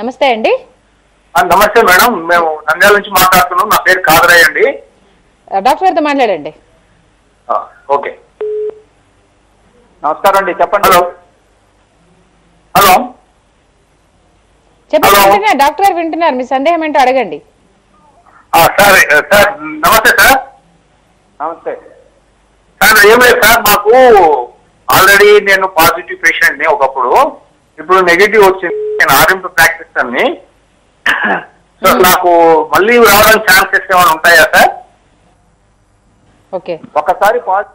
నమస్తే అండి. నమస్తే మేడం, మేము నంద్యాల నుంచి మాట్లాడుతున్నాం. నా పేరు కాదరయ్య అండి. డాక్టర్ గారితో మాట్లాడండి. ఓకే, నమస్కారం అండి, చెప్పండి. హలో హలో చెప్పండి. డాక్టర్ గారు వింటున్నారు, మీ సందేహం ఏంటో అడగండి. సార్ సార్ నమస్తే సార్. నమస్తే సార్. ఏం లేదు సార్, మాకు ఆల్రెడీ నేను పాజిటివ్ పేషెంట్ ని ఒకప్పుడు, ఇప్పుడు నెగిటివ్ వచ్చింది. నేను ఆర్ఎంపీ ప్రాక్టీస్ అన్ని. సో నాకు మళ్ళీ రావడానికి ఛాన్సెస్ ఏమైనా ఉంటాయా సార్? ఓకే, ఒకసారి పాజిటివ్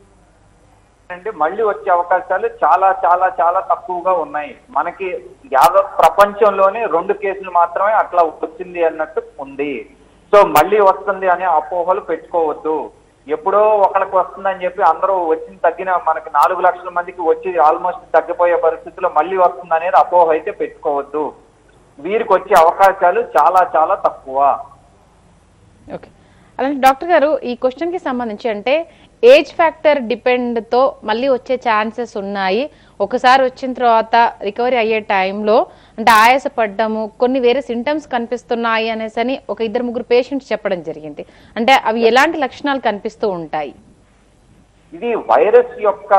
మళ్ళీ వచ్చే అవకాశాలు చాలా చాలా చాలా తక్కువగా ఉన్నాయి. మనకి యావత్ ప్రపంచంలోనే 2 కేసులు మాత్రమే అట్లా వచ్చింది అన్నట్టు ఉంది. సో మళ్ళీ వస్తుంది అనే అపోహలు పెట్టుకోవద్దు. ఎప్పుడో ఒకరికి వస్తుందని చెప్పి అందరూ వచ్చిన తగ్గిన మనకి 4 లక్షల మందికి వచ్చి ఆల్మోస్ట్ తగ్గిపోయే పరిస్థితిలో మళ్ళీ వస్తుంది అనేది అపోహ అయితే పెట్టుకోవద్దు. వీరికి వచ్చే అవకాశాలు చాలా చాలా తక్కువ. ఓకే, అలాంటి డాక్టర్ గారు ఈ క్వశ్చన్ కి సంబంధించి అంటే ఏజ్ ఫ్యాక్టర్ డిపెండ్ తో మళ్ళీ వచ్చే ఛాన్సెస్ ఉన్నాయి. ఒకసారి వచ్చిన తర్వాత రికవరీ అయ్యే టైంలో అంటే ఆయాసపడ్డము, కొన్ని వేరే సింటమ్స్ కనిపిస్తున్నాయి అనేసి ఒక 2-3 పేషెంట్స్ చెప్పడం జరిగింది. అంటే అవి ఎలాంటి లక్షణాలు కనిపిస్తూ ఉంటాయి? ఇది వైరస్ యొక్క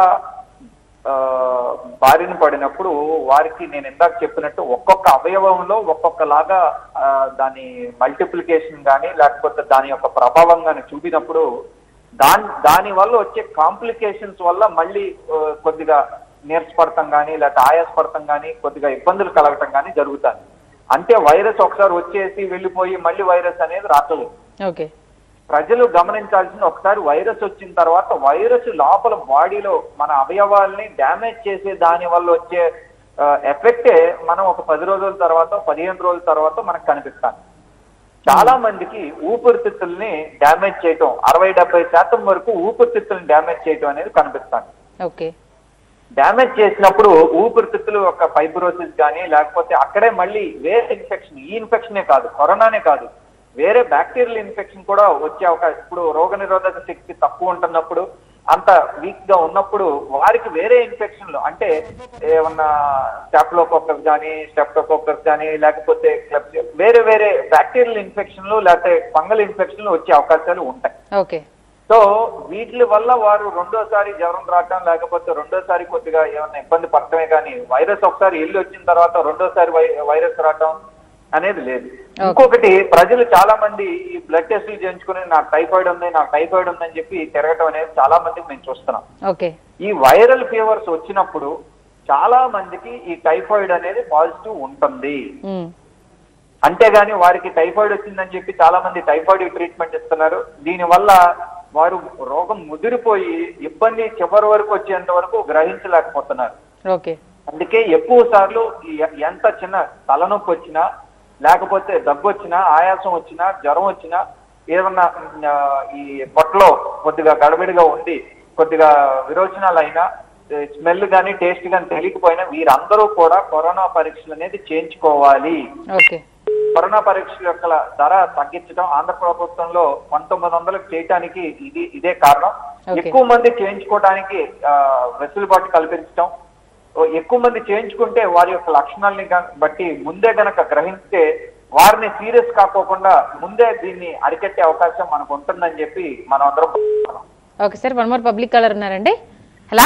బారిన పడినప్పుడు వారికి నేను ఇందాక చెప్పినట్టు ఒక్కొక్క అవయవంలో ఒక్కొక్కలాగా దాని మల్టిప్లికేషన్ కానీ లేకపోతే దాని యొక్క ప్రభావం కానీ చూపినప్పుడు దాని వల్ల వచ్చే కాంప్లికేషన్స్ వల్ల మళ్ళీ కొద్దిగా నీరసపడటం కానీ లేకపోతే ఆయాసపడటం కానీ కొద్దిగా ఇబ్బందులు కలగటం కానీ జరుగుతాయి. అంటే వైరస్ ఒకసారి వచ్చేసి వెళ్ళిపోయి మళ్ళీ వైరస్ అనేది రాదు. ఓకే, ప్రజలు గమనించాల్సిన ఒకసారి వైరస్ వచ్చిన తర్వాత వైరస్ లోపల బాడీలో మన అవయవాల్ని డ్యామేజ్ చేసే దాని వల్ల వచ్చే ఎఫెక్టే మనం ఒక 10 రోజుల తర్వాత 15 రోజుల తర్వాత మనకు కనిపిస్తాం. చాలా మందికి ఊపిరితిత్తుల్ని డ్యామేజ్ చేయటం 60-70% వరకు ఊపిరితిత్తుల్ని డ్యామేజ్ చేయటం అనేది కనిపిస్తాను. ఓకే, డ్యామేజ్ చేసినప్పుడు ఊపిరితిత్తులు ఒక ఫైబ్రోసిస్ కానీ లేకపోతే అక్కడే మళ్ళీ వేరే ఇన్ఫెక్షన్, ఈ ఇన్ఫెక్షనే కాదు, కరోనానే కాదు, వేరే బ్యాక్టీరియల్ ఇన్ఫెక్షన్ కూడా వచ్చే అవకాశం. ఇప్పుడు రోగనిరోధక శక్తి తక్కువ ఉంటున్నప్పుడు, అంత వీక్ గా ఉన్నప్పుడు వారికి వేరే ఇన్ఫెక్షన్లు అంటే ఏమన్నా స్టాఫిలోకోకస్ కానీ స్టెప్టోకోకస్ కానీ లేకపోతే వేరే వేరే బ్యాక్టీరియల్ ఇన్ఫెక్షన్లు లేకపోతే ఫంగల్ ఇన్ఫెక్షన్లు వచ్చే అవకాశాలు ఉంటాయి. ఓకే, సో వీటి వల్ల వారు రెండోసారి జ్వరం రావటం లేకపోతే రెండోసారి కొద్దిగా ఏమన్నా ఇబ్బంది పడటమే కానీ వైరస్ ఒకసారి వెళ్ళి వచ్చిన తర్వాత రెండోసారి వైరస్ రావటం అనేది లేదు. ఇంకొకటి, ప్రజలు చాలా మంది ఈ బ్లడ్ టెస్టులు చేయించుకుని నాకు టైఫాయిడ్ ఉందని చెప్పి తిరగటం అనేది చాలా మందికి మేము చూస్తున్నాం. ఈ వైరల్ ఫీవర్స్ వచ్చినప్పుడు చాలా మందికి ఈ టైఫాయిడ్ అనేది పాజిటివ్ ఉంటుంది. అంతేగాని వారికి టైఫాయిడ్ వచ్చిందని చెప్పి చాలా మంది టైఫాయిడ్ ట్రీట్మెంట్ ఇస్తున్నారు. దీనివల్ల వారు రోగం ముదిరిపోయి ఇబ్బంది చివరి వరకు వచ్చేంత వరకు గ్రహించలేకపోతున్నారు. అందుకే ఎక్కువ సార్లు ఎంత చిన్న తలనొప్పి వచ్చినా లేకపోతే దగ్గు వచ్చినా ఆయాసం వచ్చినా జ్వరం వచ్చినా ఏమన్నా ఈ పొట్టలో కొద్దిగా గడబిడిగా ఉండి కొద్దిగా విరోచనాలు అయినా స్మెల్ కానీ టేస్ట్ కానీ తెలియకపోయినా వీరందరూ కూడా కరోనా పరీక్షలు అనేది చేయించుకోవాలి. కరోనా పరీక్షల యొక్క ధర తగ్గించడం ఆంధ్ర ప్రభుత్వంలో 1900 చేయటానికి ఇదే కారణం. ఎక్కువ మంది చేయించుకోవడానికి వెసులుబాటు కల్పించడం, ఎక్కువ మంది చేయించుకుంటే వారి యొక్క లక్షణాలని బట్టి ముందే గనక గ్రహిస్తే వారిని సీరియస్ కాకోకుండా ముందే దీన్ని అరికట్టే అవకాశం మనకు ఉంటుందని చెప్పి మనం అందరం. Okay sir, one more public caller ఉన్నారండి. హలో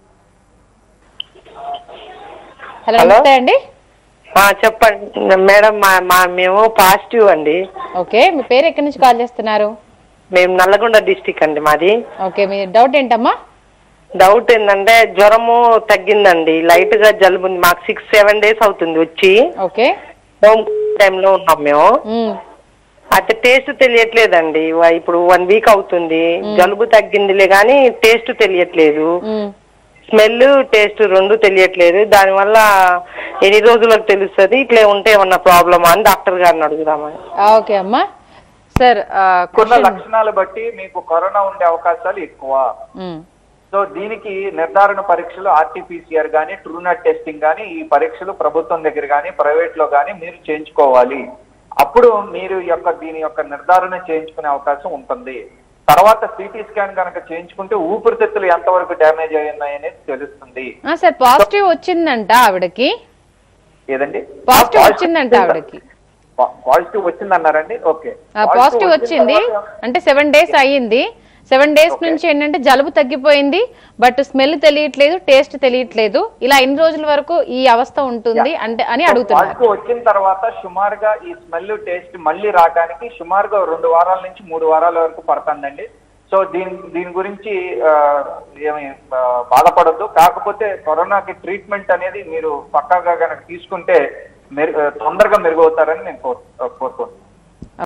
హలో నమస్తే అండి. చెప్పండి మేడం, మేము పాజిటివ్ అండి. ఓకే, మీ పేరు ఎక్కడి నుంచి కాల్ చేస్తున్నారు? మేము నల్లగొండ డిస్టిక్ అండి మాది. ఓకే, మీ డౌట్ ఏంటమ్మా? డౌట్ ఏంటంటే జ్వరము తగ్గిందండి, లైట్ గా జలుబు ఉంది. మాకు 6-7 డేస్ అవుతుంది వచ్చి. ఓకే, హోమ్ టైంలో ఉన్నాం మేము. అయితే టేస్ట్ తెలియట్లేదండి. ఇప్పుడు 1 వీక్ అవుతుంది. జలుబు తగ్గిందిలే గానీ టేస్ట్ తెలియట్లేదు, స్మెల్ టేస్ట్ 2 తెలియట్లేదు. దానివల్ల ఎన్ని రోజులకు తెలుస్తుంది? ఇట్లా ఉంటే ఏమన్నా ప్రాబ్లమా అని డాక్టర్ గారిని అడుగుదామని. ఓకే అమ్మా. సార్, కొన్ని లక్షణాలు బట్టి మీకు కరోనా ఉండే అవకాశాలు ఎక్కువ. సో దీనికి నిర్ధారణ పరీక్షలు RT-PCR కానీ ట్రూనట్ టెస్టింగ్ కానీ ఈ పరీక్షలు ప్రభుత్వం దగ్గర కానీ ప్రైవేట్ లో కానీ మీరు చేయించుకోవాలి. అప్పుడు మీరు దీని యొక్క నిర్ధారణ చేయించుకునే అవకాశం ఉంటుంది. తర్వాత సిటీ స్కాన్ కనుక చేయించుకుంటే ఊపిరితిత్తులు ఎంతవరకు డ్యామేజ్ అయ్యాయి అనేది తెలుస్తుంది. సార్, పాజిటివ్ వచ్చిందంట ఆవిడకి. ఏదండి పాజిటివ్ వచ్చిందంట ఆవిడకి. పాజిటివ్ వచ్చిందన్నారండి? ఓకే, పాజిటివ్ వచ్చింది అంటే 7 days అయ్యింది. 7 days నుంచి ఏంటంటే జలుబు తగ్గిపోయింది, బట్ స్మెల్ తెలియట్లేదు, టేస్ట్ తెలియట్లేదు. ఇలా ఎన్ని రోజుల వరకు ఈ అవస్థ ఉంటుంది అంటే అని అడుగుతున్నారు. పాజిటివ్ వచ్చిన తర్వాత సుమారుగా ఈ స్మెల్ టేస్ట్ మళ్ళీ రావడానికి సుమారుగా 2 వారాల నుంచి 3 వారాల వరకు పడుతుందండి. సో దీని గురించి ఏమి బాధపడద్దు. కాకపోతే కరోనాకి ట్రీట్మెంట్ అనేది మీరు పక్కాగా కనుక తీసుకుంటే తొందరగా మెరుగవుతారని నేను కోరుకుంటున్నాను.